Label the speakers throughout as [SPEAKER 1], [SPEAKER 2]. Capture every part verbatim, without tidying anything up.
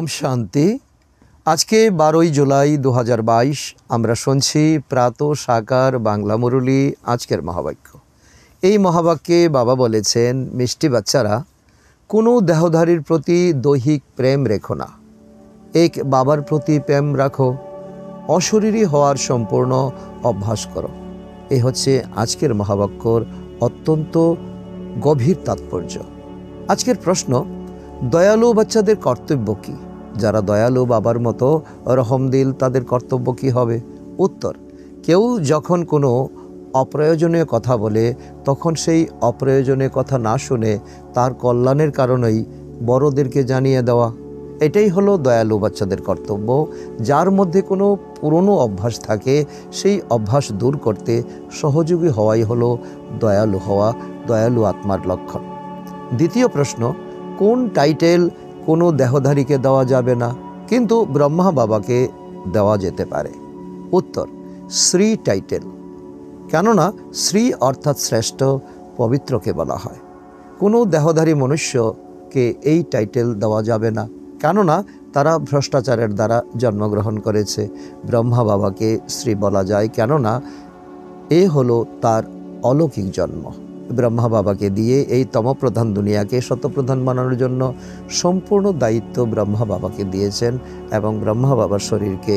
[SPEAKER 1] ওম শান্তি। আজকে বারোই জুলাই দু হাজার বাইশ আমরা শুনছি প্রাত সাকার বাংলা মুরলী। আজকের মহাবাক্য, এই মহাবাক্যে বাবা বলেছেন, মিষ্টি বাচ্চারা, কোনো দেহধারীর প্রতি দৈহিক প্রেম রেখো না, এক বাবার প্রতি প্রেম রাখো, অশরীরী হওয়ার সম্পূর্ণ অভ্যাস করো। এই হচ্ছে আজকের মহাবাক্যর অত্যন্ত গভীর তাৎপর্য। আজকের প্রশ্ন, দয়ালু বাচ্চাদের কর্তব্য কী? যারা দয়ালু বাবার মতো রহমদিল, তাদের কর্তব্য কী হবে? উত্তর, কেউ যখন কোনো অপ্রয়োজনীয় কথা বলে তখন সেই অপ্রয়োজনীয় কথা না শুনে তার কল্যাণের কারণেই বড়দেরকে জানিয়ে দেওয়া, এটাই হলো দয়ালু বাচ্চাদের কর্তব্য। যার মধ্যে কোনো পুরনো অভ্যাস থাকে সেই অভ্যাস দূর করতে সহযোগী হওয়াই হলো দয়ালু হওয়া, দয়ালু আত্মার লক্ষণ। দ্বিতীয় প্রশ্ন, কোন টাইটেল কোনো দেহধারীকে দেওয়া যাবে না কিন্তু ব্রহ্মা বাবাকে দেওয়া যেতে পারে? উত্তর, শ্রী টাইটেল। কেননা শ্রী অর্থাৎ শ্রেষ্ঠ, পবিত্রকে বলা হয়। কোনো দেহধারী মনুষ্যকে এই টাইটেল দেওয়া যাবে না, কেননা তারা ভ্রষ্টাচারের দ্বারা জন্মগ্রহণ করেছে। ব্রহ্মা বাবাকে শ্রী বলা যায়, কেননা এ হলো তার অলৌকিক জন্ম। ব্রহ্মা বাবাকে দিয়ে এই তমপ্রধান দুনিয়াকে শতপ্রধান বানানোর জন্য সম্পূর্ণ দায়িত্ব ব্রহ্মা বাবাকে দিয়েছেন এবং ব্রহ্মা বাবার শরীরকে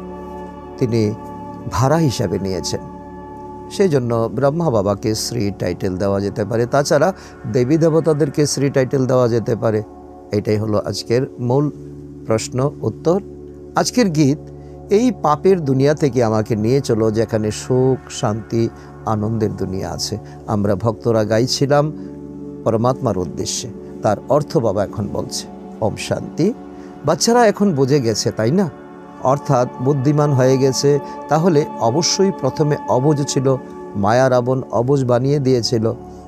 [SPEAKER 1] তিনি ভাড়া হিসাবে নিয়েছেন। সেই জন্য ব্রহ্মা বাবাকে শ্রী টাইটেল দেওয়া যেতে পারে। তাছাড়া দেবী দেবতাদেরকে শ্রী টাইটেল দেওয়া যেতে পারে। এটাই হলো আজকের মূল প্রশ্ন উত্তর। আজকের গীত, এই পাপের দুনিয়া থেকে আমাকে নিয়ে চলো যেখানে সুখ, শান্তি, আনন্দের দুনিয়া আছে। আমরা ভক্তরা গাইছিলাম পরমাত্মার উদ্দেশ্যে, তার অর্থ বাবা এখন বলছে। ওম শান্তি। বাচ্চারা এখন বুঝে গেছে, তাই না? অর্থাৎ বুদ্ধিমান হয়ে গেছে। তাহলে অবশ্যই প্রথমে অবুঝ ছিল, মায়া রাবণ অবুঝ বানিয়ে দিয়েছিল।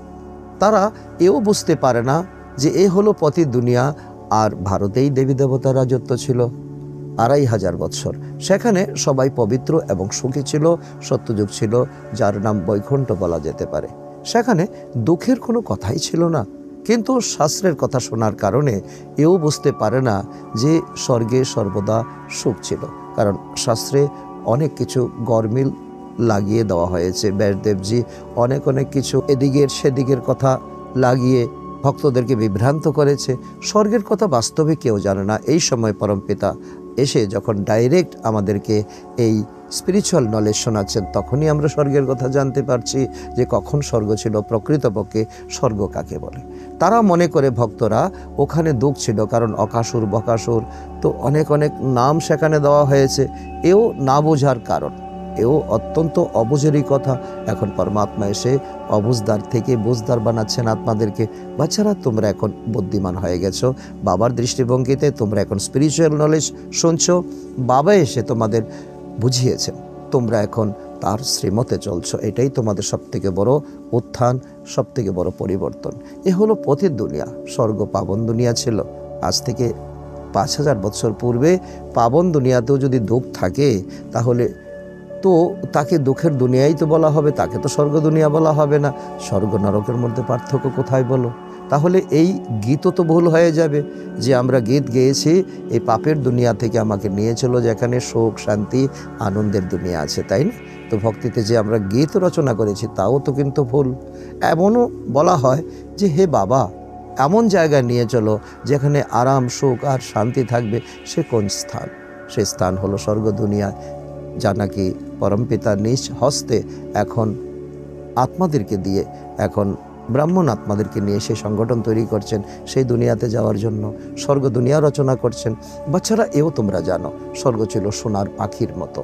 [SPEAKER 1] তারা এও বুঝতে পারে না যে এ হলো পতি দুনিয়া, আর ভারতেই দেবী দেবতার রাজত্ব ছিল আড়াই হাজার বৎসর। সেখানে সবাই পবিত্র এবং সুখী ছিল, সত্যযুগ ছিল, যার নাম বৈকুণ্ঠ বলা যেতে পারে। সেখানে দুঃখের কোনো কথাই ছিল না। কিন্তু শাস্ত্রের কথা শোনার কারণে এও বুঝতে পারে না যে স্বর্গে সর্বদা সুখ ছিল, কারণ শাস্ত্রে অনেক কিছু গরমিল লাগিয়ে দেওয়া হয়েছে। ব্যাসদেবজি অনেক অনেক কিছু এদিকের সেদিকের কথা লাগিয়ে ভক্তদেরকে বিভ্রান্ত করেছে। স্বর্গের কথা বাস্তবে কেউ জানে না। এই সময় পরমপিতা এসে যখন ডাইরেক্ট আমাদেরকে এই স্পিরিচুয়াল নলেজ শোনাচ্ছেন, তখনই আমরা স্বর্গের কথা জানতে পারছি যে কখন স্বর্গ ছিল, প্রকৃতপক্ষে স্বর্গ কাকে বলে। তারা মনে করে ভক্তরা ওখানে দুঃখ ছিল, কারণ অকাসুর, বকাসুর, তো অনেক অনেক নাম সেখানে দেওয়া হয়েছে। এও না বোঝার কারণ, এও অত্যন্ত অবুঝেরই কথা। এখন পরমাত্মা এসে অবুঝদার থেকে বুঝদার বানাচ্ছেন আত্মাদেরকে। বাচ্চারা, তোমরা এখন বুদ্ধিমান হয়ে গেছো। বাবার দৃষ্টিভঙ্গিতে তোমরা এখন স্পিরিচুয়াল নলেজ শুনছো। বাবা এসে তোমাদের বুঝিয়েছেন, তোমরা এখন তার শ্রীমতে চলছো। এটাই তোমাদের সবথেকে বড় উত্থান, সবথেকে বড় পরিবর্তন। এ হলো পথের দুনিয়া। স্বর্গ পাবন দুনিয়া ছিল। আজ থেকে পাঁচ হাজার বছর পূর্বে পাবন দুনিয়াতেও যদি দুঃখ থাকে, তাহলে তো তাকে দুঃখের দুনিয়াই তো বলা হবে, তাকে তো স্বর্গ দুনিয়া বলা হবে না। স্বর্গ নরকের মধ্যে পার্থক্য কোথায় বলো? তাহলে এই গীতও তো ভুল হয়ে যাবে যে আমরা গীত গেয়েছি এই পাপের দুনিয়া থেকে আমাকে নিয়ে চলো যেখানে সুখ, শান্তি, আনন্দের দুনিয়া আছে, তাই না? তো ভক্তিতে যে আমরা গীত রচনা করেছি তাও তো কিন্তু ভুল। এমনও বলা হয় যে হে বাবা, এমন জায়গায় নিয়ে চলো যেখানে আরাম, সুখ আর শান্তি থাকবে। সে কোন স্থান? সে স্থান হলো স্বর্গ দুনিয়া, যা নাকি পরমপিতা নিজ হস্তে এখন আত্মাদেরকে দিয়ে, এখন ব্রাহ্মণ আত্মাদেরকে নিয়ে সেই সংগঠন তৈরি করছেন সেই দুনিয়াতে যাওয়ার জন্য। স্বর্গ দুনিয়া রচনা করছেন। বাচ্চারা, এও তোমরা জানো, স্বর্গ ছিল সোনার পাখির মতো।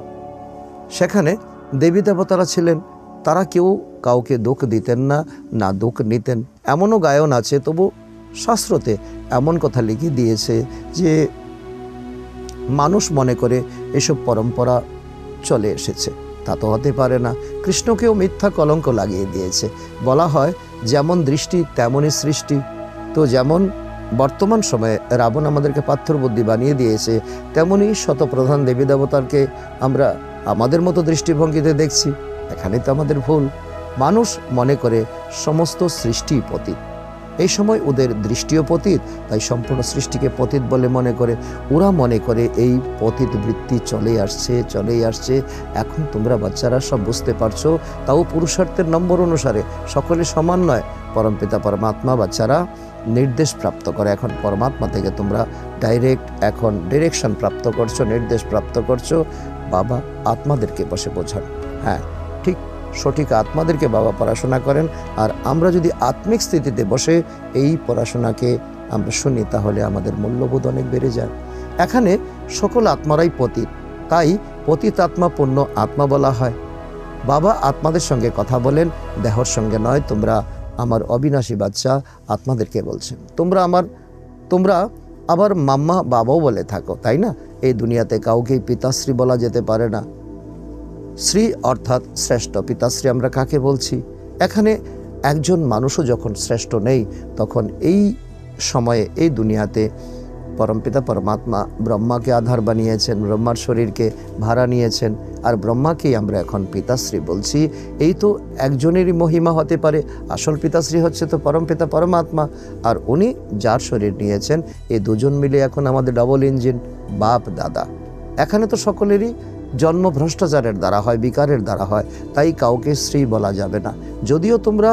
[SPEAKER 1] সেখানে দেবী দেবতারা ছিলেন, তারা কেউ কাউকে দুঃখ দিতেন না, না দুঃখ নিতেন। এমনও গায়ন আছে, তবু শাস্ত্রতে এমন কথা লিখে দিয়েছে যে মানুষ মনে করে এসব পরম্পরা চলে এসেছে। তা তো হতে পারে না। কৃষ্ণকেও মিথ্যা কলঙ্ক লাগিয়ে দিয়েছে। বলা হয় যেমন দৃষ্টি তেমনই সৃষ্টি। তো যেমন বর্তমান সময়ে রাবণ আমাদেরকে পাথর বুদ্ধি বানিয়ে দিয়েছে, তেমনই শতপ্রধান দেবী দেবতারকে আমরা আমাদের মতো দৃষ্টিভঙ্গিতে দেখছি। এখানে তো আমাদের ভুল। মানুষ মনে করে সমস্ত সৃষ্টি পতিত, এই সময় ওদের দৃষ্টিও পতিত, তাই সম্পূর্ণ সৃষ্টিকে পতিত বলে মনে করে। ওরা মনে করে এই পতিত বৃত্তি চলেই আসছে চলেই আসছে। এখন তোমরা বাচ্চারা সব বুঝতে পারছো, তাও পুরুষার্থের নম্বর অনুসারে সকলে সমান নয়। পরমপিতা পরমাত্মা বাচ্চারা নির্দেশ প্রাপ্ত করে। এখন পরমাত্মা থেকে তোমরা ডাইরেক্ট এখন ডিরেকশন প্রাপ্ত করছো, নির্দেশ প্রাপ্ত করছো। বাবা আত্মাদেরকে বসে বোঝান। হ্যাঁ, ঠিক সঠিক আত্মাদেরকে বাবা পড়াশোনা করেন। আর আমরা যদি আত্মিক স্থিতিতে বসে এই পড়াশোনাকে আমরা শুনি, তাহলে আমাদের মূল্যবোধ অনেক বেড়ে যায়। এখানে সকল আত্মারাই পতিত, তাই পতিত আত্মা পূর্ণ আত্মা বলা হয়। বাবা আত্মাদের সঙ্গে কথা বলেন, দেহর সঙ্গে নয়। তোমরা আমার অবিনাশী বাচ্চা আত্মাদেরকে বলছেন। তোমরা আমার তোমরা আবার মাম্মা বাবাও বলে থাকো, তাই না? এই দুনিয়াতে কাউকেই পিতাশ্রী বলা যেতে পারে না। শ্রী অর্থাৎ শ্রেষ্ঠ। পিতাশ্রী আমরা কাকে বলছি? এখানে একজন মানুষও যখন শ্রেষ্ঠ নেই, তখন এই সময়ে এই দুনিয়াতে পরমপিতা পরমাত্মা ব্রহ্মাকে আধার বানিয়েছেন, ব্রহ্মার শরীরকে ভাড়া নিয়েছেন, আর ব্রহ্মাকেই আমরা এখন পিতাশ্রী বলছি। এই তো একজনেরই মহিমা হতে পারে। আসল পিতাশ্রী হচ্ছে তো পরমপিতা পরমাত্মা, আর উনি যার শরীর নিয়েছেন, এই দুজন মিলে এখন আমাদের ডবল ইঞ্জিন বাপ দাদা। এখানে তো সকলেরই জন্ম ভ্রষ্টাচারের দ্বারা হয়, বিকারের দ্বারা হয়, তাই কাউকে শ্রী বলা যাবে না। যদিও তোমরা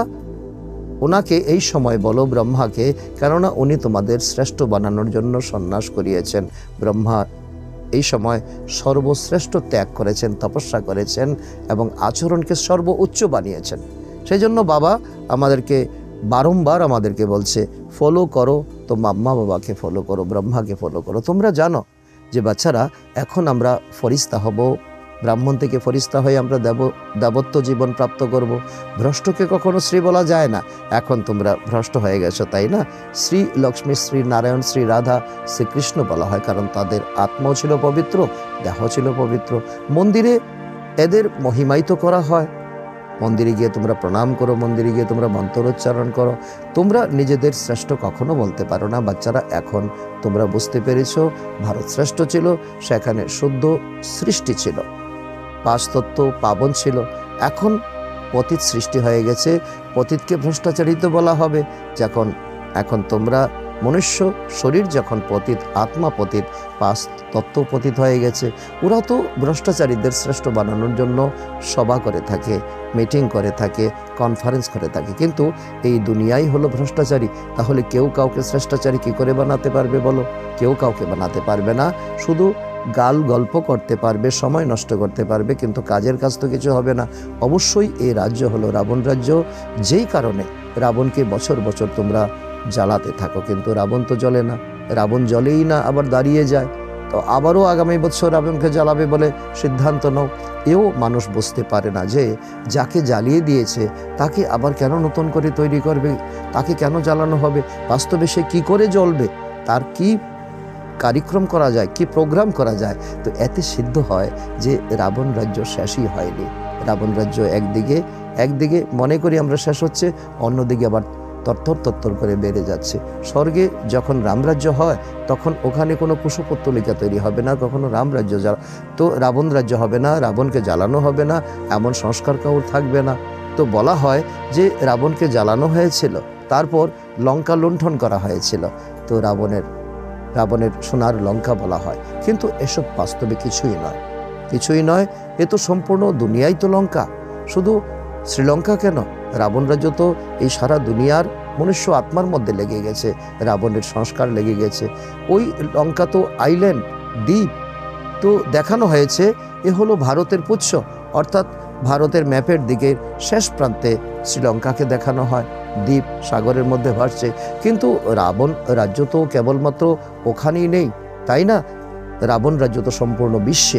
[SPEAKER 1] ওনাকে এই সময় বলো ব্রহ্মাকে, কেননা উনি তোমাদের শ্রেষ্ঠ বানানোর জন্য সন্ন্যাস করিয়েছেন। ব্রহ্মা এই সময় সর্বশ্রেষ্ঠ ত্যাগ করেছেন, তপস্যা করেছেন এবং আচরণকে সর্বোচ্চ বানিয়েছেন। সেই জন্য বাবা আমাদেরকে বারংবার আমাদেরকে বলছে, ফলো করো তো মাম্মা বাবাকে ফলো করো, ব্রহ্মাকে ফলো করো। তোমরা জানো যে বাচ্চারা, এখন আমরা ফরিস্তা হব, ব্রাহ্মণ থেকে ফরিস্তা হয়ে আমরা দেব দেবত্ব জীবন প্রাপ্ত করব। ভ্রষ্টকে কখনো শ্রী বলা যায় না। এখন তোমরা ভ্রষ্ট হয়ে গেছো, তাই না? শ্রী লক্ষ্মী, শ্রী নারায়ণ, শ্রী রাধা, শ্রীকৃষ্ণ বলা হয়, কারণ তাদের আত্মাও ছিল পবিত্র, দেহ ছিল পবিত্র। মন্দিরে এদের মহিমায়িত করা হয়। মন্দিরে গিয়ে তোমরা প্রণাম করো, মন্দিরে গিয়ে তোমরা মন্ত্রোচ্চারণ করো। তোমরা নিজেদের শ্রেষ্ঠ কখনো বলতে পারো না। বাচ্চারা, এখন তোমরা বুঝতে পেরেছো ভারত শ্রেষ্ঠ ছিল, সেখানে শুদ্ধ সৃষ্টি ছিল, পাঁচতত্ত্ব পাবন ছিল। এখন পতিত সৃষ্টি হয়ে গেছে, পতিতকে ভ্রষ্টাচারিত বলা হবে। যখন এখন তোমরা মনুষ্য শরীর যখন পতিত, আত্মা পতিত, পাঁচ তত্ত্ব পতিত হয়ে গেছে। ওরা তো ভ্রষ্টাচারীদের শ্রেষ্ঠ বানানোর জন্য সভা করে থাকে, মিটিং করে থাকে, কনফারেন্স করে থাকে। কিন্তু এই দুনিয়াই হলো ভ্রষ্টাচারী। তাহলে কেউ কাউকে শ্রেষ্টাচারী কী করে বানাতে পারবে বলো? কেউ কাউকে বানাতে পারবে না। শুধু গাল গল্প করতে পারবে, সময় নষ্ট করতে পারবে, কিন্তু কাজের কাজ তো কিছু হবে না। অবশ্যই এই রাজ্য হলো রাবণ রাজ্য, যেই কারণে রাবণকে বছর বছর তোমরা জ্বালাতে থাকো, কিন্তু রাবণ তো জ্বলে না। রাবণ জ্বলেই না, আবার দাঁড়িয়ে যায়। তো আবারও আগামী বছর রাবণকে জ্বালাবে বলে সিদ্ধান্ত নাও। এও মানুষ বুঝতে পারে না যে যাকে জ্বালিয়ে দিয়েছে তাকে আবার কেন নতুন করে তৈরি করবে, তাকে কেন জ্বালানো হবে, বাস্তবে সে কী করে জ্বলবে, তার কি কার্যক্রম করা যায়, কি প্রোগ্রাম করা যায়। তো এতে সিদ্ধ হয় যে রাবণ রাজ্য শেষই হয়নি। রাবণ রাজ্য একদিকে একদিকে মনে করি আমরা শেষ হচ্ছে, অন্যদিকে আবার তত্তর তত্তর করে বেড়ে যাচ্ছে। স্বর্গে যখন রামরাজ্য হয়, তখন ওখানে কোনো কুশপুত্তলিকা তৈরি হবে না, কখনো রামরাজ্য তো রাবণ রাজ্য হবে না, রাবণকে জ্বালানো হবে না, এমন সংস্কার কাউর থাকবে না। তো বলা হয় যে রাবণকে জ্বালানো হয়েছিল, তারপর লঙ্কা লুণ্ঠন করা হয়েছিল। তো রাবণের রাবণের সোনার লঙ্কা বলা হয়, কিন্তু এসব বাস্তবে কিছুই নয়, কিছুই নয়। এ তো সম্পূর্ণ দুনিয়াই তো লঙ্কা। শুধু শ্রীলঙ্কা কেন, রাবণ রাজ্য তো এই সারা দুনিয়ার মনুষ্য আত্মার মধ্যে লেগে গেছে, রাবণের সংস্কার লেগে গেছে। ওই লঙ্কা তো আইল্যান্ড, দ্বীপ। তো দেখানো হয়েছে এ হলো ভারতের পুচ্ছ, অর্থাৎ ভারতের ম্যাপের দিকে শেষ প্রান্তে শ্রীলঙ্কাকে দেখানো হয়, দ্বীপ সাগরের মধ্যে ভাসছে। কিন্তু রাবণ রাজ্য তো কেবলমাত্র ওখানেই নেই, তাই না? রাবণ রাজ্য তো সম্পূর্ণ বিশ্বে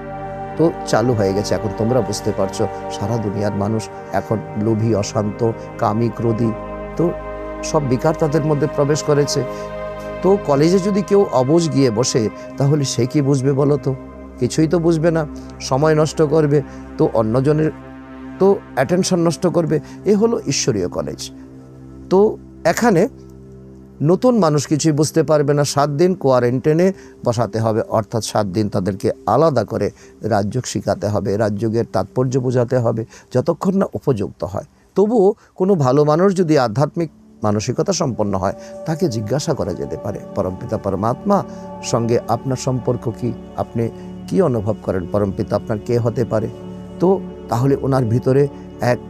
[SPEAKER 1] তো চালু হয়ে গেছে। এখন তোমরা বুঝতে পারছো, সারা দুনিয়ার মানুষ এখন লোভী, অশান্ত, কামী, ক্রোধী, তো সব বিকার তাদের মধ্যে প্রবেশ করেছে। তো কলেজে যদি কেউ অবুঝ গিয়ে বসে, তাহলে সে কি বুঝবে বলো তো? কিছুই তো বুঝবে না, সময় নষ্ট করবে, তো অন্যজনের তো অ্যাটেনশন নষ্ট করবে। এ হলো ঈশ্বরীয় কলেজ। তো এখানে নতুন মানুষ কিছুই বুঝতে পারবে না। সাত দিন কোয়ারেন্টাইনে বসাতে হবে, অর্থাৎ সাত দিন তাদেরকে আলাদা করে রাজযোগ শেখাতে হবে, রাজযোগের তাৎপর্য বোঝাতে হবে, যতক্ষণ না উপযুক্ত হয়। তবুও কোনো ভালো মানুষ যদি আধ্যাত্মিক মানসিকতা সম্পন্ন হয় তাকে জিজ্ঞাসা করা যেতে পারে, পরমপিতা পরমাত্মা সঙ্গে আপনার সম্পর্ক কি, আপনি কি অনুভব করেন, পরমপিতা আপনার কে হতে পারে। তো তাহলে ওনার ভিতরে এক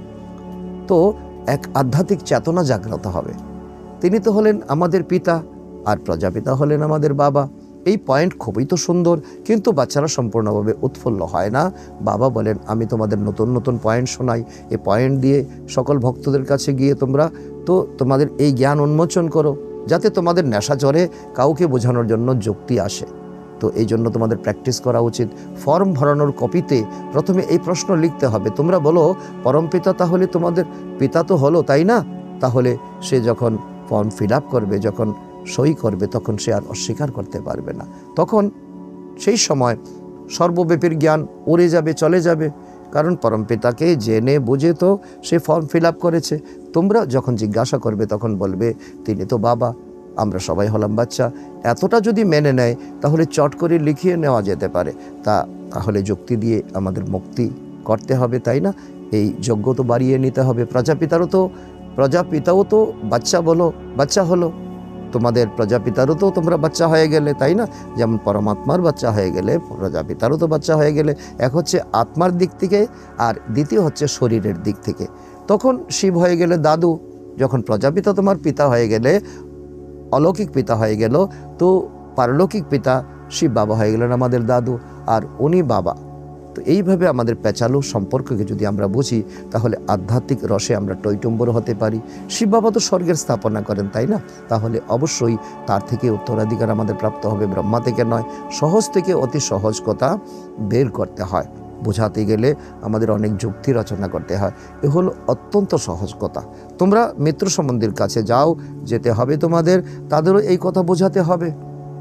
[SPEAKER 1] তো এক আধ্যাত্মিক চেতনা জাগ্রত হবে। তিনি তো হলেন আমাদের পিতা আর প্রজাপিতা হলেন আমাদের বাবা। এই পয়েন্ট খুবই তো সুন্দর, কিন্তু বাচ্চারা সম্পূর্ণভাবে উৎফুল্ল হয় না। বাবা বলেন আমি তোমাদের নতুন নতুন পয়েন্ট শোনাই, এই পয়েন্ট দিয়ে সকল ভক্তদের কাছে গিয়ে তোমরা তো তোমাদের এই জ্ঞান উন্মোচন করো, যাতে তোমাদের নেশা চড়ে কাউকে বোঝানোর জন্য যুক্তি আসে। তো এই জন্য তোমাদের প্র্যাকটিস করা উচিত। ফর্ম ভরানোর কপিতে প্রথমে এই প্রশ্ন লিখতে হবে, তোমরা বলো পরমপিতা তাহলে তোমাদের পিতা তো হলো, তাই না? তাহলে সে যখন ফর্ম ফিল আপ করবে, যখন সই করবে, তখন সে আর অস্বীকার করতে পারবে না। তখন সেই সময় সর্বব্যাপীর জ্ঞান উড়ে যাবে, চলে যাবে, কারণ পরমপিতাকে জেনে বুঝে তো সে ফর্ম ফিল আপ করেছে। তোমরা যখন জিজ্ঞাসা করবে তখন বলবে তিনি তো বাবা, আমরা সবাই হলাম বাচ্চা। এতটা যদি মেনে নেয় তাহলে চট করে লিখিয়ে নেওয়া যেতে পারে। তা তাহলে যুক্তি দিয়ে আমাদের মুক্তি করতে হবে, তাই না? এই যজ্ঞ তো বাড়িয়ে নিতে হবে। প্রজাপিতারও তো প্রজাপিতাও তো বাচ্চা বলো, বাচ্চা হলো, তোমাদের প্রজাপিতারও তো তোমরা বাচ্চা হয়ে গেলে, তাই না? যেমন পরমাত্মার বাচ্চা হয়ে গেলে প্রজাপিতারও তো বাচ্চা হয়ে গেলে। এক হচ্ছে আত্মার দিক থেকে, আর দ্বিতীয় হচ্ছে শরীরের দিক থেকে। তখন শিব হয়ে গেলে দাদু, যখন প্রজাপিতা তোমার পিতা হয়ে গেলে, অলৌকিক পিতা হয়ে গেল, তো পারলৌকিক পিতা শিব বাবা হয়ে গেলেন আমাদের দাদু, আর উনি বাবা। তো এইভাবে আমাদের পেঁচালো সম্পর্ককে যদি আমরা বুঝি, তাহলে আধ্যাত্মিক রসে আমরা টইটম্বর হতে পারি। শিব বাবা তো স্বর্গের স্থাপনা করেন, তাই না? তাহলে অবশ্যই তার থেকে উত্তরাধিকার আমাদের প্রাপ্ত হবে, ব্রহ্মা থেকে নয়। সহজ থেকে অতি সহজ কথা বের করতে হয়, বোঝাতে গেলে আমাদের অনেক যুক্তি রচনা করতে হয়। এ হলো অত্যন্ত সহজ কথা। তোমরা মিত্র সম্বন্ধীর কাছে যাও, যেতে হবে তোমাদের, তাদেরও এই কথা বোঝাতে হবে।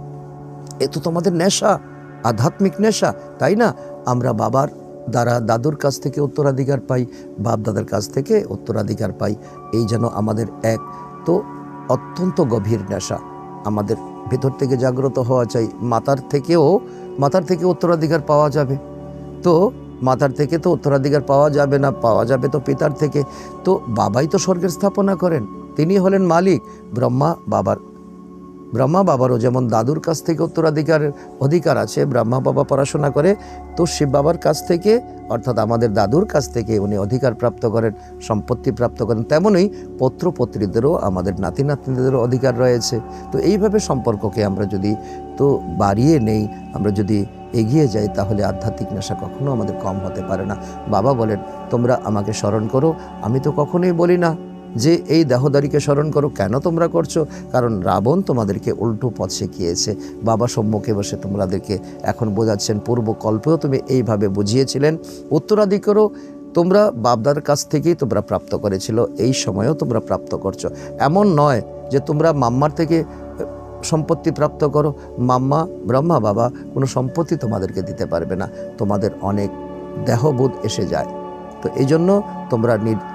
[SPEAKER 1] এ তো তোমাদের নেশা, আধ্যাত্মিক নেশা, তাই না? আমরা বাবার দ্বারা দাদুর কাছ থেকে উত্তরাধিকার পাই, বাপ দাদার কাছ থেকে উত্তরাধিকার পাই। এই যেন আমাদের এক তো অত্যন্ত গভীর নেশা আমাদের ভেতর থেকে জাগ্রত হওয়া চাই। মাতার থেকেও মাতার থেকে উত্তরাধিকার পাওয়া যাবে, তো মাতার থেকে তো উত্তরাধিকার পাওয়া যাবে না, পাওয়া যাবে তো পিতার থেকে। তো বাবাই তো স্বর্গের স্থাপনা করেন, তিনি হলেন মালিক। ব্রহ্মা বাবার ব্রহ্মা বাবারও যেমন দাদুর কাছ থেকে উত্তরাধিকারের অধিকার আছে, ব্রহ্মা বাবা পড়াশোনা করে, তো শিব বাবার কাছ থেকে অর্থাৎ আমাদের দাদুর কাছ থেকে উনি অধিকার প্রাপ্ত করেন, সম্পত্তি প্রাপ্ত করেন। তেমনই পত্র পত্রীদেরও, আমাদের নাতি নাতনিদেরও অধিকার রয়েছে। তো এইভাবে সম্পর্ককে আমরা যদি তো বাড়িয়ে নেই, আমরা যদি এগিয়ে যাই, তাহলে আধ্যাত্মিক নেশা কখনো আমাদের কম হতে পারে না। বাবা বলেন তোমরা আমাকে স্মরণ করো। আমি তো কখনোই বলি না যে এই দেহদারিকে স্মরণ করো। কেন তোমরা করছো? কারণ রাবণ তোমাদেরকে উল্টো পথ শিখিয়েছে। বাবা সম্মুখে বসে তোমাদেরকে এখন বোঝাচ্ছেন, পূর্ব কল্পেও তুমি এইভাবে বুঝিয়েছিলেন। উত্তরাধিকারও তোমরা বাপদার কাছ থেকেই তোমরা প্রাপ্ত করেছিল, এই সময়েও তোমরা প্রাপ্ত করছো। এমন নয় যে তোমরা মাম্মার থেকে সম্পত্তি প্রাপ্ত করো। মাম্মা ব্রহ্মা বাবা কোনো সম্পত্তি তোমাদেরকে দিতে পারবে না, তোমাদের অনেক দেহবোধ এসে যায়। তো এই জন্য তোমরা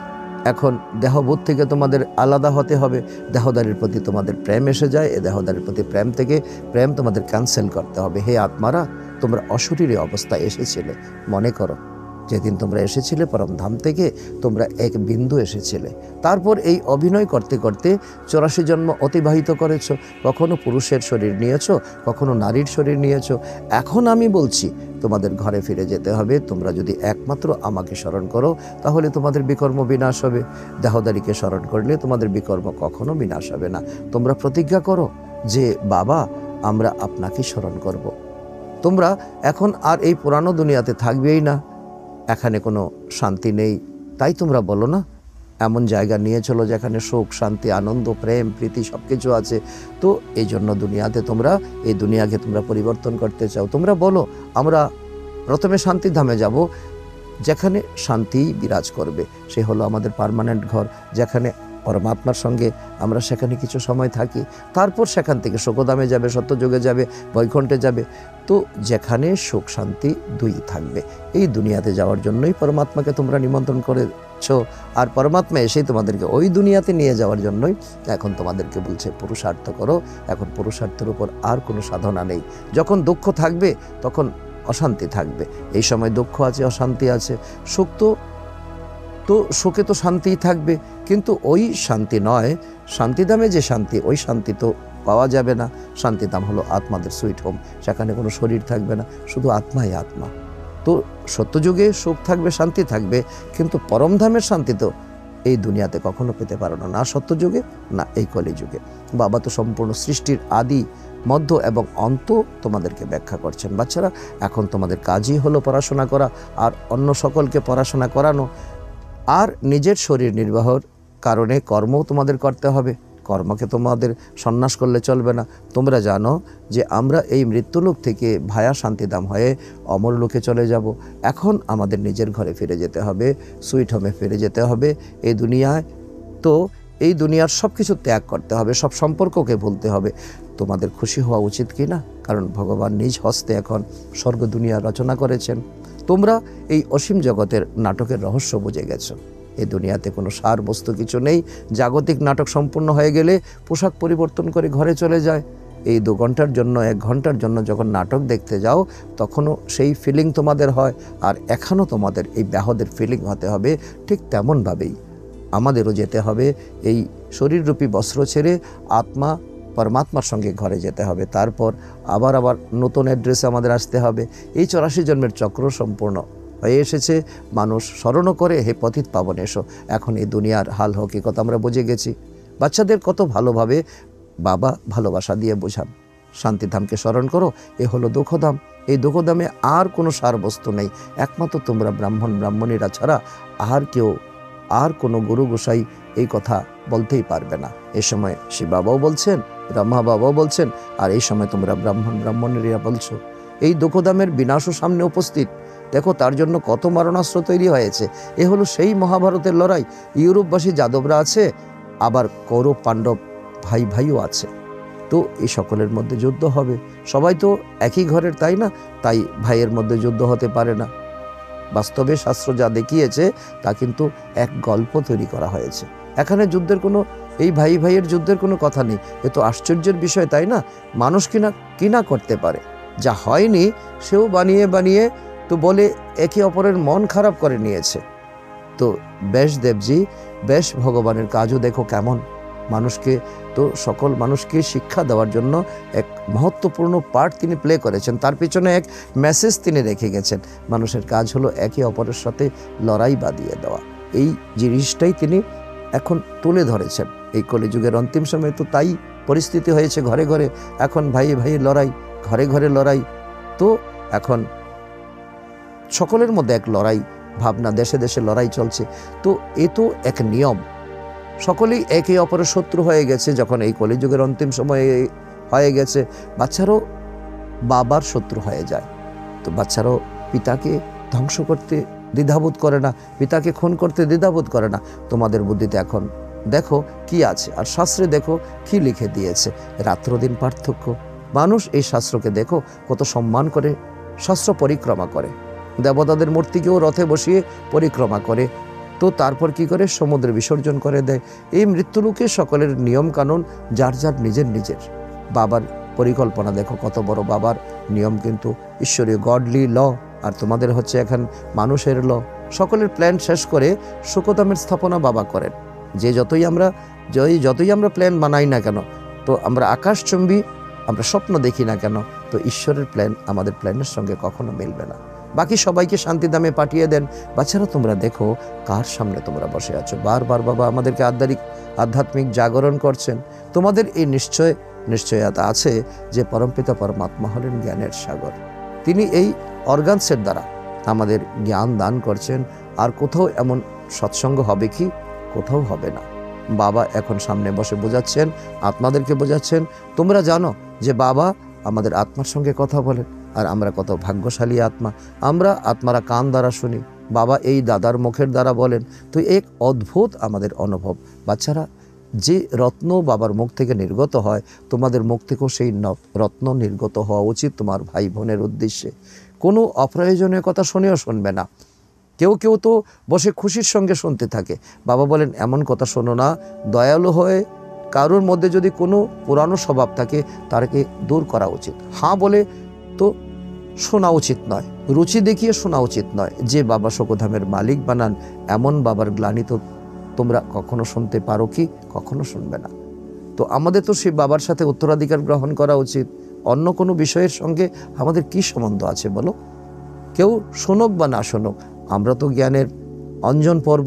[SPEAKER 1] এখন দেহবোধ থেকে তোমাদের আলাদা হতে হবে। দেহদারির প্রতি তোমাদের প্রেম এসে যায়, এ দেহদারির প্রতি প্রেম থেকে প্রেম তোমাদের ক্যান্সেল করতে হবে। হে আত্মারা, তোমরা অশরীরী অবস্থায় এসেছিলে। মনে করো যেদিন তোমরা এসেছিলে পরমধাম থেকে, তোমরা এক বিন্দু এসেছিলে। তারপর এই অভিনয় করতে করতে চৌরাশি জন্ম অতিবাহিত করেছ। কখনো পুরুষের শরীর নিয়েছ, কখনো নারীর শরীর নিয়েছ। এখন আমি বলছি তোমাদের ঘরে ফিরে যেতে হবে। তোমরা যদি একমাত্র আমাকে স্মরণ করো, তাহলে তোমাদের বিকর্ম বিনাশ হবে। দেহদারিকে স্মরণ করলে তোমাদের বিকর্ম কখনো বিনাশ হবে না। তোমরা প্রতিজ্ঞা করো যে বাবা, আমরা আপনাকে স্মরণ করব। তোমরা এখন আর এই পুরানো দুনিয়াতে থাকবেই না, এখানে কোনো শান্তি নেই, তাই তোমরা বলো না এমন জায়গা নিয়ে চলো যেখানে সুখ, শান্তি, আনন্দ, প্রেম, প্রীতি সব কিছু আছে। তো এই জন্য দুনিয়াতে তোমরা এই দুনিয়াকে তোমরা পরিবর্তন করতে চাও। তোমরা বলো আমরা প্রথমে শান্তিধামে যাব, যেখানে শান্তি বিরাজ করবে। সে হলো আমাদের পার্মানেন্ট ঘর, যেখানে পরমাত্মার সঙ্গে আমরা সেখানে কিছু সময় থাকি। তারপর সেখান থেকে শোকধামে যাবে, সত্যযুগে যাবে, বৈকুণ্ঠে যাবে। তো যেখানে সুখ শান্তি দুই থাকবে। এই দুনিয়াতে যাওয়ার জন্যই পরমাত্মাকে তোমরা নিমন্ত্রণ করেছ, আর পরমাত্মা এসেই তোমাদেরকে ওই দুনিয়াতে নিয়ে যাওয়ার জন্যই এখন তোমাদেরকে বলছে পুরুষার্থ করো। এখন পুরুষার্থের উপর আর কোনো সাধনা নেই। যখন দুঃখ থাকবে তখন অশান্তি থাকবে। এই সময় দুঃখ আছে, অশান্তি আছে। সুখ তো তো সুখে তো শান্তিই থাকবে, কিন্তু ওই শান্তি নয়, শান্তিধামে যে শান্তি, ওই শান্তি তো পাওয়া যাবে না। শান্তিধাম হলো আত্মাদের সুইট হোম, সেখানে কোনো শরীর থাকবে না, শুধু আত্মাই আত্মা। তো সত্যযুগে সুখ থাকবে, শান্তি থাকবে, কিন্তু পরমধামের শান্তি তো এই দুনিয়াতে কখনো পেতে পারো না, না সত্যযুগে না এই কলিযুগে। বাবা তো সম্পূর্ণ সৃষ্টির আদি, মধ্য এবং অন্ত তোমাদেরকে ব্যাখ্যা করছেন। বাচ্চারা, এখন তোমাদের কাজই হলো পড়াশোনা করা, আর অন্য সকলকে পড়াশোনা করানো, আর নিজের শরীর নির্বাহর কারণে কর্মও তোমাদের করতে হবে। কর্মকে তোমাদের সন্ন্যাস করলে চলবে না। তোমরা জানো যে আমরা এই মৃত্যুলোক থেকে ভায়া শান্তিধাম হয়ে অমরলোকে চলে যাব। এখন আমাদের নিজের ঘরে ফিরে যেতে হবে, সুইট হোমে ফিরে যেতে হবে। এই দুনিয়ায় তো এই দুনিয়ার সব কিছু ত্যাগ করতে হবে, সব সম্পর্ককে ভুলতে হবে। তোমাদের খুশি হওয়া উচিত কি না? কারণ ভগবান নিজ হস্তে এখন স্বর্গ দুনিয়া রচনা করেছেন। তোমরা এই অসীম জগতের নাটকের রহস্য বুঝে গেছো। এই দুনিয়াতে কোনো সার বস্তু কিছু নেই। জাগতিক নাটক সম্পূর্ণ হয়ে গেলে পোশাক পরিবর্তন করে ঘরে চলে যায়। এই দু ঘন্টার জন্য, এক ঘন্টার জন্য যখন নাটক দেখতে যাও, তখনও সেই ফিলিং তোমাদের হয়, আর এখনও তোমাদের এই ব্যাহদের ফিলিং হতে হবে। ঠিক তেমনভাবেই আমাদেরও যেতে হবে, এই শরীররূপী বস্ত্র ছেড়ে আত্মা পরমাত্মার সঙ্গে ঘরে যেতে হবে। তারপর আবার আবার নতুন অ্যাড্রেসে আমাদের আসতে হবে। এই চৌরাশি জন্মের চক্র সম্পূর্ণ হয়ে এসেছে। মানুষ স্মরণও করে, হে পতিত পাবন এসো। এখন এই দুনিয়ার হাল হকিকত আমরা বুঝে গেছি। বাচ্চাদের কত ভালোভাবে বাবা ভালোবাসা দিয়ে বোঝান, শান্তিধামকে স্মরণ করো, এ হলো দুঃখধাম। এই দুঃখধামে আর কোনো সার বস্তু নেই, একমাত্র তোমরা ব্রাহ্মণ ব্রাহ্মণীরা ছাড়া আর কেউ, আর কোনো গুরু গোসাই এই কথা বলতেই পারবে না। এই সময় শিব বাবাও বলছেন, ব্রহ্মা বাবাও বলছেন, আর এই সময় তোমরা ব্রাহ্মণ ব্রাহ্মণীরা বলছো। এই দুঃখধামের বিনাশও সামনে উপস্থিত। দেখো তার জন্য কত মারণাস্ত্র তৈরি হয়েছে। এ হলো সেই মহাভারতের লড়াই। ইউরোপবাসী যাদবরা আছে, আবার কৌরব পাণ্ডব ভাই ভাইও আছে। তো এই সকলের মধ্যে যুদ্ধ হবে। সবাই তো একই ঘরের, তাই না? তাই ভাইয়ের মধ্যে যুদ্ধ হতে পারে না। বাস্তবে শাস্ত্র যা দেখিয়েছে তা কিন্তু এক গল্প তৈরি করা হয়েছে। এখানে যুদ্ধের কোনো, এই ভাই ভাইয়ের যুদ্ধের কোনো কথা নেই। এ তো আশ্চর্যের বিষয়, তাই না? মানুষ কিনা কিনা করতে পারে, যা হয়নি সেও বানিয়ে বানিয়ে তো বলে একে অপরের মন খারাপ করে নিয়েছে। তো ব্যাসদেবজি, ব্যাস ভগবানের কাজও দেখো কেমন। মানুষকে তো সকল মানুষকে শিক্ষা দেওয়ার জন্য এক মহত্বপূর্ণ পার্ট তিনি প্লে করেছেন। তার পিছনে এক মেসেজ তিনি রেখে গেছেন। মানুষের কাজ হলো একে অপরের সাথে লড়াই বাঁধিয়ে দেওয়া। এই জিনিসটাই তিনি এখন তুলে ধরেছেন। এই কলিযুগের অন্তিম সময়ে তো তাই পরিস্থিতি হয়েছে। ঘরে ঘরে এখন ভাই ভাই লড়াই, ঘরে ঘরে লড়াই। তো এখন সকলের মধ্যে এক লড়াই ভাবনা, দেশে দেশে লড়াই চলছে। তো এ তো এক নিয়ম। সকলেই একে অপরের শত্রু হয়ে গেছে। যখন এই কলিযুগের অন্তিম সময়ে হয়ে গেছে, বাচ্চারাও বাবার শত্রু হয়ে যায়। তো বাচ্চারাও পিতাকে ধ্বংস করতে দ্বিধাবোধ করে না, পিতাকে খুন করতে দ্বিধাবোধ করে না। তোমাদের বুদ্ধিতে এখন দেখো কি আছে, আর শাস্ত্রে দেখো কি লিখে দিয়েছে। রাত্র দিন পার্থক্য। মানুষ এই শাস্ত্রকে দেখো কত সম্মান করে, শাস্ত্র পরিক্রমা করে। দেবতাদের মূর্তিকেও রথে বসিয়ে পরিক্রমা করে। তো তারপর কি করে? সমুদ্রে বিসর্জন করে দেয়। এই মৃত্যুলোকে সকলের নিয়ম কানুন যার যার নিজের নিজের। বাবার পরিকল্পনা দেখো কত বড়। বাবার নিয়ম কিন্তু ঈশ্বরীয়, গডলি ল, আর তোমাদের হচ্ছে এখন মানুষের ল। সকলের প্ল্যান শেষ করে সুখধামের স্থাপনা বাবা করেন। যে যতই আমরা যই যতই আমরা প্ল্যান বানাই না কেন, তো আমরা আকাশচুম্বী আমরা স্বপ্ন দেখি না কেন, তো ঈশ্বরের প্ল্যান আমাদের প্ল্যানের সঙ্গে কখনো মিলবে না। বাকি সবাইকে শান্তিধামে পাঠিয়ে দেন। বাচ্চারা তোমরা দেখো কার সামনে তোমরা বসে আছো। বারবার বাবা আমাদেরকে আধ্যাত্মিক আধ্যাত্মিক জাগরণ করছেন। তোমাদের এই নিশ্চয় নিশ্চয়তা আছে যে পরমপিতা পরমাত্মা হলেন জ্ঞানের সাগর। তিনি এই অর্গানসের দ্বারা আমাদের জ্ঞান দান করছেন। আর কোথাও এমন সৎসঙ্গ হবে কি? কোথাও হবে না। বাবা এখন সামনে বসে বোঝাচ্ছেন, আত্মাদেরকে বোঝাচ্ছেন। তোমরা জানো যে বাবা আমাদের আত্মার সঙ্গে কথা বলেন, আর আমরা কত ভাগ্যশালী আত্মা। আমরা আত্মারা কান দ্বারা শুনি, বাবা এই দাদার মুখের দ্বারা বলেন। তো এক অদ্ভুত আমাদের অনুভব। বাচ্চারা, যে রত্ন বাবার মুখ থেকে নির্গত হয়, তোমাদের মুখ থেকেও সেই রত্ন নির্গত হওয়া উচিত তোমার ভাই বোনের উদ্দেশ্যে। কোনো অপ্রয়োজনীয় কথা শুনেও শুনবে না। কেউ কেউ তো বসে খুশির সঙ্গে শুনতে থাকে। বাবা বলেন এমন কথা শোনো না। দয়ালু হয়ে কারোর মধ্যে যদি কোনো পুরানো স্বভাব থাকে তাকে দূর করা উচিত। হ্যাঁ বলে তো শোনা উচিত নয়, রুচি দেখিয়ে শোনা উচিত নয়। যে বাবা শোকধামের মালিক বানান এমন বাবার গ্লানি তো তোমরা কখনো শুনতে পারো কি? কখনো শুনবে না। তো আমাদের তো সেই বাবার সাথে উত্তরাধিকার গ্রহণ করা উচিত। অন্য কোনো বিষয়ের সঙ্গে আমাদের কি সম্বন্ধ আছে বলো? কেউ শোনক বা না শোনক, আমরা তো জ্ঞানের অঞ্জন পর্ব।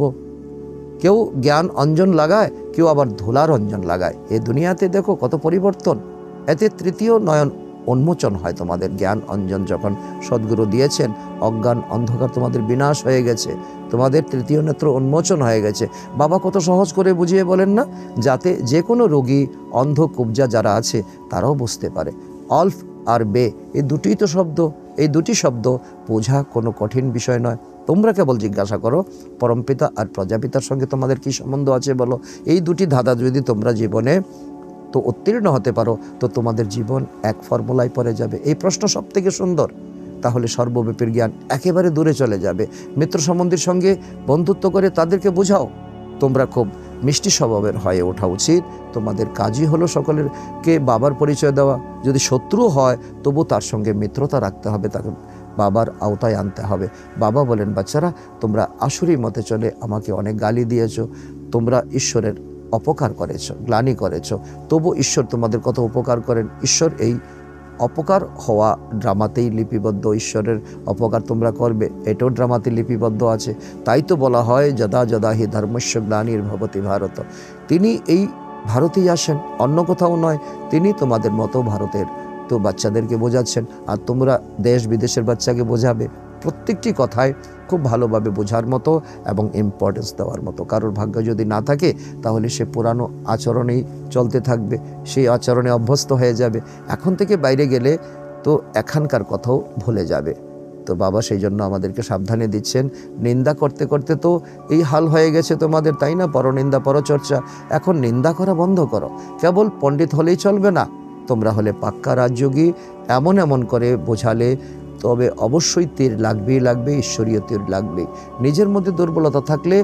[SPEAKER 1] কেউ জ্ঞান অঞ্জন লাগায়, কেউ আবার ধুলার অঞ্জন লাগায়। এই দুনিয়াতে দেখো কত পরিবর্তন। এতে তৃতীয় নয়ন উন্মোচন হয় তোমাদের। জ্ঞান অঞ্জন যখন সদ্গুরু দিয়েছেন, অজ্ঞান অন্ধকার তোমাদের বিনাশ হয়ে গেছে, তোমাদের তৃতীয় নেত্র উন্মোচন হয়ে গেছে। বাবা কত সহজ করে বুঝিয়ে বলেন না, যাতে যে কোনো রোগী, অন্ধ, কুবজা যারা আছে তারাও বুঝতে পারে। অল্ফ আর বে, এই দুটিই তো শব্দ। এই দুটি শব্দ বোঝা কোনো কঠিন বিষয় নয়। তোমরা কেবল জিজ্ঞাসা করো, পরমপিতা আর প্রজাপিতার সঙ্গে তোমাদের কি সম্বন্ধ আছে বলো? এই দুটি ধাঁধা যদি তোমরা জীবনে তো উত্তীর্ণ হতে পারো, তো তোমাদের জীবন এক ফর্মুলায় পড়ে যাবে। এই প্রশ্ন সব থেকে সুন্দর। তাহলে সর্বব্যাপীর জ্ঞান একেবারে দূরে চলে যাবে। মিত্র সম্বন্ধীর সঙ্গে বন্ধুত্ব করে তাদেরকে বোঝাও তোমরা খুব মিষ্টি স্বভাবের হয়ে ওঠা উচিত। তোমাদের কাজই হলো সকলেরকে বাবার পরিচয় দেওয়া। যদি শত্রু হয় তবু তার সঙ্গে মিত্রতা রাখতে হবে, তাকে বাবার আওতায় আনতে হবে। বাবা বলেন, বাচ্চারা তোমরা আসুরি মতে চলে আমাকে অনেক গালি দিয়েছ, তোমরা ঈশ্বরের অপকার করেছ, গ্লানি করেছ, তবু ঈশ্বর তোমাদের কত উপকার করেন। ঈশ্বর এই অপকার হওয়া ড্রামাতেই লিপিবদ্ধ। ঈশ্বরের অপকার তোমরা করবে, এটাও ড্রামাতে লিপিবদ্ধ আছে। তাই তো বলা হয়, যদা যদা হি ধর্মস্য গ্লানির ভবতি ভারত। তিনি এই ভারতেই আসেন, অন্য কোথাও নয়। তিনি তোমাদের মতো ভারতের তো বাচ্চাদেরকে বোঝাচ্ছেন, আর তোমরা দেশ বিদেশের বাচ্চাকে বোঝাবে। প্রত্যেকটি কথায় খুব ভালোভাবে বোঝার মতো এবং ইম্পর্টেন্স দেওয়ার মতো। কারোর ভাগ্য যদি না থাকে তাহলে সে পুরানো আচরণেই চলতে থাকবে, সেই আচরণে অভ্যস্ত হয়ে যাবে। এখন থেকে বাইরে গেলে তো এখানকার কথাও ভুলে যাবে। তো বাবা সেই জন্য আমাদেরকে সাবধানে দিচ্ছেন। নিন্দা করতে করতে তো এই হাল হয়ে গেছে তোমাদের, তাই না? পরনিন্দা, পরচর্চা। এখন নিন্দা করা বন্ধ করো। কেবল পণ্ডিত হলেই চলবে না, তোমরা হলে পাক্কা রাজযোগী। এমন এমন করে বোঝালে তবে অবশ্যই তীর লাগবেই লাগবে, ঈশ্বরীয় তীর লাগবে। নিজের মধ্যে দুর্বলতা থাকলে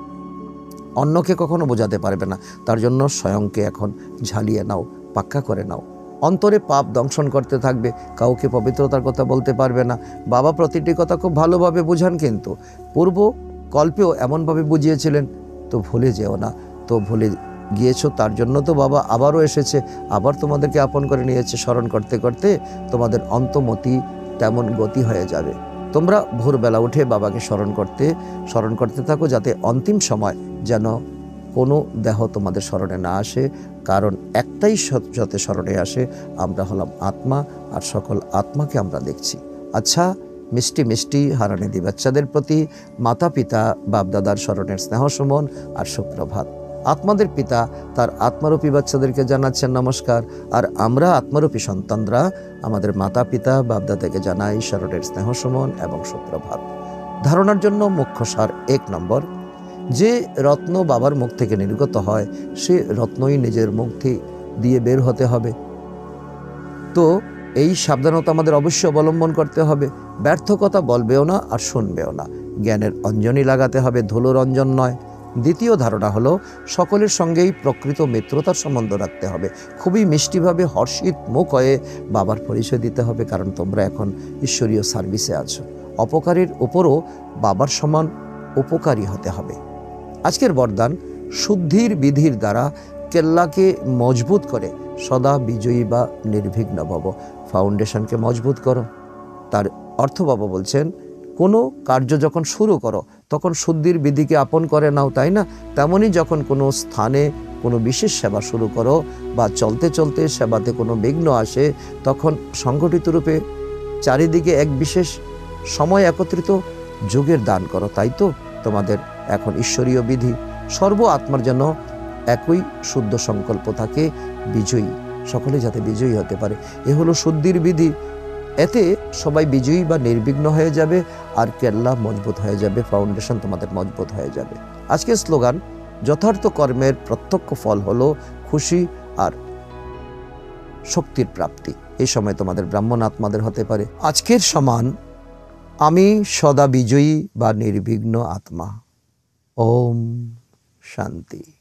[SPEAKER 1] অন্যকে কখনো বোঝাতে পারবে না। তার জন্য স্বয়ংকে এখন ঝালিয়ে নাও, পাক্কা করে নাও। অন্তরে পাপ দংশন করতে থাকবে, কাউকে পবিত্রতার কথা বলতে পারবে না। বাবা প্রতিটি কথা খুব ভালোভাবে বুঝান, কিন্তু পূর্ব কল্পেও এমনভাবে বুঝিয়েছিলেন। তো ভুলে যেও না। তো ভুলে গিয়েছো, তার জন্য তো বাবা আবারও এসেছে, আবার তোমাদেরকে আপন করে নিয়েছে। স্মরণ করতে করতে তোমাদের অন্তমতি তেমন গতি হয়ে যাবে। তোমরা ভোরবেলা উঠে বাবাকে স্মরণ করতে স্মরণ করতে থাকো, যাতে অন্তিম সময় যেন কোনো দেহ তোমাদের স্মরণে না আসে। কারণ একটাই যাতে স্মরণে আসে, আমরা হলাম আত্মা, আর সকল আত্মাকে আমরা দেখছি। আচ্ছা, মিষ্টি মিষ্টি হারানিধি বাচ্চাদের প্রতি মাতা পিতা বাপদাদার স্মরণের স্নেহ সুমন আর সুপ্রভাত। আত্মাদের পিতা তার আত্মারূপী বাচ্চাদেরকে জানাচ্ছেন নমস্কার, আর আমরা আত্মারূপী সন্তানরা আমাদের মাতা পিতা বাপদাদাকে জানাই স্মরণের স্নেহ সুমন এবং সুপ্রভাত। ধারণার জন্য মুখ্য সার এক নম্বর, যে রত্ন বাবার মুখ থেকে নির্গত হয় সে রত্নই নিজের মুখ দিয়ে বের হতে হবে। তো এই সাবধানতা আমাদের অবশ্যই অবলম্বন করতে হবে। ব্যর্থ কথা বলবেও না আর শুনবেও না। জ্ঞানের অঞ্জনই লাগাতে হবে, ধুলোর অঞ্জন নয়। দ্বিতীয় ধারণা হলো, সকলের সঙ্গেই প্রকৃত মিত্রতার সম্বন্ধ রাখতে হবে। খুবই মিষ্টিভাবে হর্ষিত মুখ হয়ে বাবার পরিচয় দিতে হবে, কারণ তোমরা এখন ঈশ্বরীয় সার্ভিসে আছো। অপকারীর উপরও বাবার সমান উপকারী হতে হবে। আজকের বরদান, শুদ্ধির বিধির দ্বারা কেল্লাকে মজবুত করে সদা বিজয়ী বা নির্বিঘ্ন ভব। ফাউন্ডেশনকে মজবুত করো। তার অর্থ বাবা বলছেন, কোনো কার্য যখন শুরু করো তখন শুদ্ধির বিধিকে আপন করে নাও, তাই না? তেমনই যখন কোনো স্থানে কোনো বিশেষ সেবা শুরু করো বা চলতে চলতে সেবাতে কোনো বিঘ্ন আসে, তখন সংগঠিত রূপে চারিদিকে এক বিশেষ সময় একত্রিত যোগের দান করো। তাই তো তোমাদের এখন ঈশ্বরীয় বিধি। সর্ব আত্মার যেন একই শুদ্ধ সংকল্প থাকে, বিজয়ী, সকলে যাতে বিজয়ী হতে পারে। এ হলো শুদ্ধির বিধি। এতে সবাই বিজয়ী বা নির্বিঘ্ন হয়ে যাবে, আর কেল্লা মজবুত হয়ে যাবে, ফাউন্ডেশন তোমাদের মজবুত হয়ে যাবে। আজকের স্লোগান, যথার্থ কর্মের প্রত্যক্ষ ফল হলো খুশি আর শক্তির প্রাপ্তি। এই সময় তোমাদের ব্রাহ্মণ আত্মাদের হতে পারে। আজকের সমান আমি সদা বিজয়ী বা নির্বিঘ্ন আত্মা। ওম শান্তি।